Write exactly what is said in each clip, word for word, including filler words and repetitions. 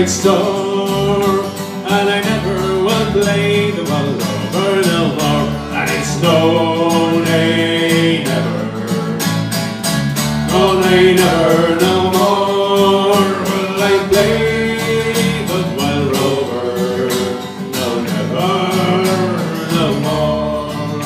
great store, and I never will play the Wild Rover no more. And it's no, nay, never, no, nay, never, no more will I play the Wild Rover, no, never, no more.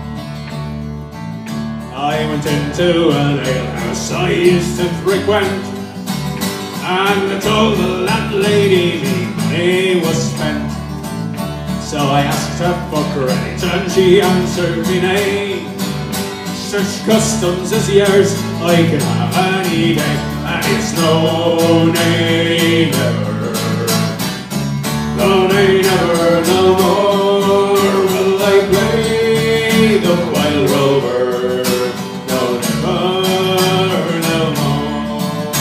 I went into an alehouse I used to frequent, and I told the landlady me money was spent. So I asked her for credit and she answered me nay. Such customs as yours I can have any day, and it's no, nay, never, no, nay, never, no more will I play the Wild Rover, no, never, no more.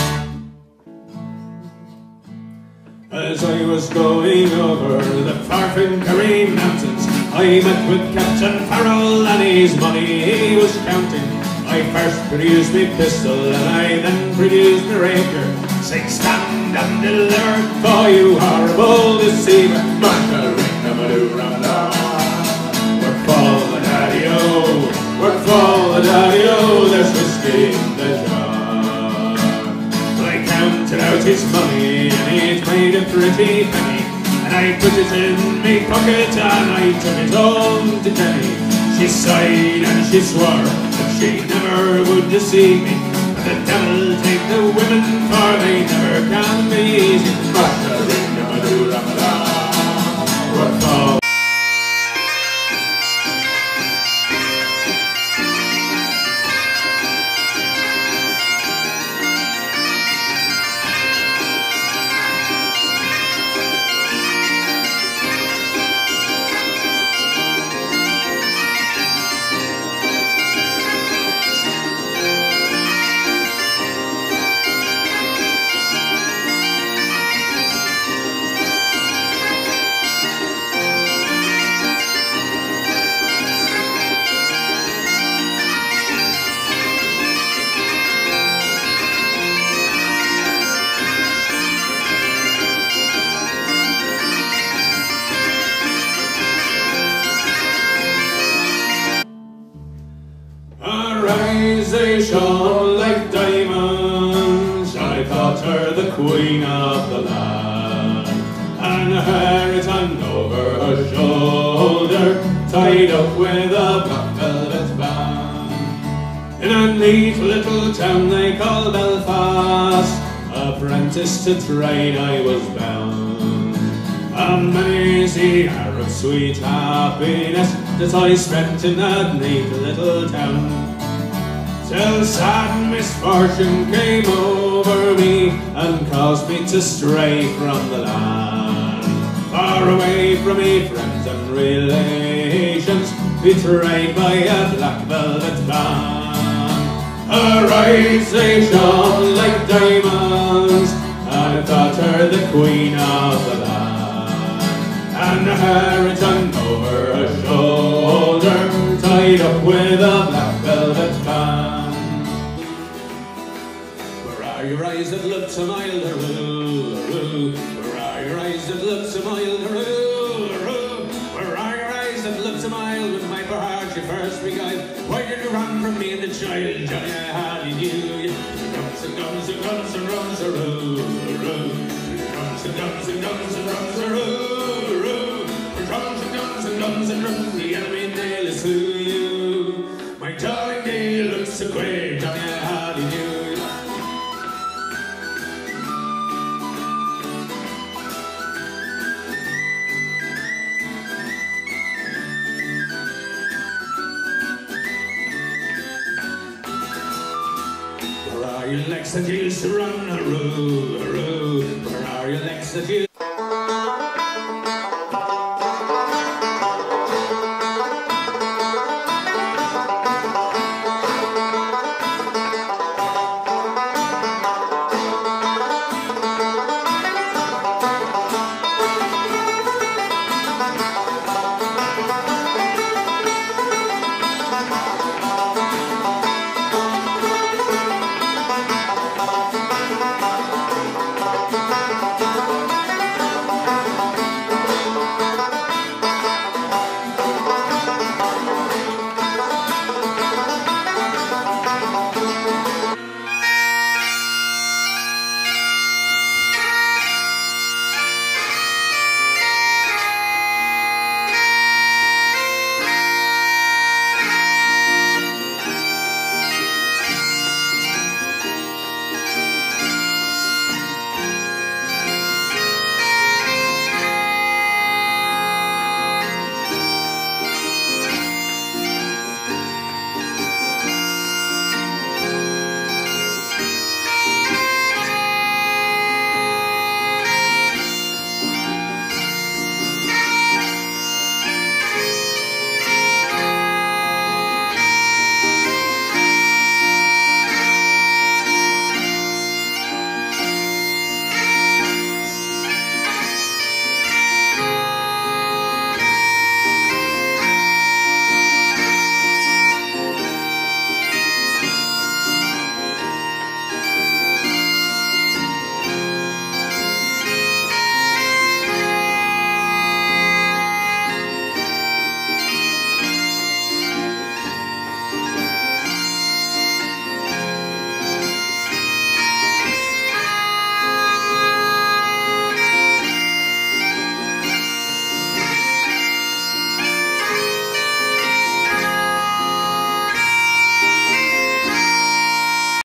As I was going over the Farfin Mountains, I met with Captain Farrell and his money he was counting. I first produced me pistol and I then produced me rapier. Say, stand and deliver, for you horrible deceiver. Work for the daddy-o, work for the daddy-o, there's whiskey in the jar. I counted out his money and it made a pretty penny, and I put it in me pocket and I took it home to Jenny. She sighed and she swore that she never would deceive me, but the devil take the women, for they never can be easy. Work for they shone like diamonds. I thought her the queen of the land, and her hair it hung over her shoulder, tied up with a black velvet band. In a neat little town they call Belfast, apprentice to trade I was bound. And many's the hour of sweet happiness that I spent in that neat little town, till sad misfortune came over me and caused me to stray from the land, far away from me friends and relations, betrayed by a black velvet band. Her eyes they shone like diamonds, and I thought her the queen of the land, and her hair it hung over her shoulder, tied up with a black velvet band. Where are your eyes that look so mild, a-roo, where are your eyes that look so mild, a-roo, where are your eyes that look so mild, when my poor heart you first beguiled? Why did you run from me and the child, Johnny, I hardly knew you. Guns and guns and guns and drums, a-roo, guns and guns and guns and drums, a-roo, drums and guns and guns and drums, the enemy nearly slew you. My darling day, you look so queer, Johnny, I hardly knew you. Where are your legs that used to run, a-roo, a-roo? Where are your legs that used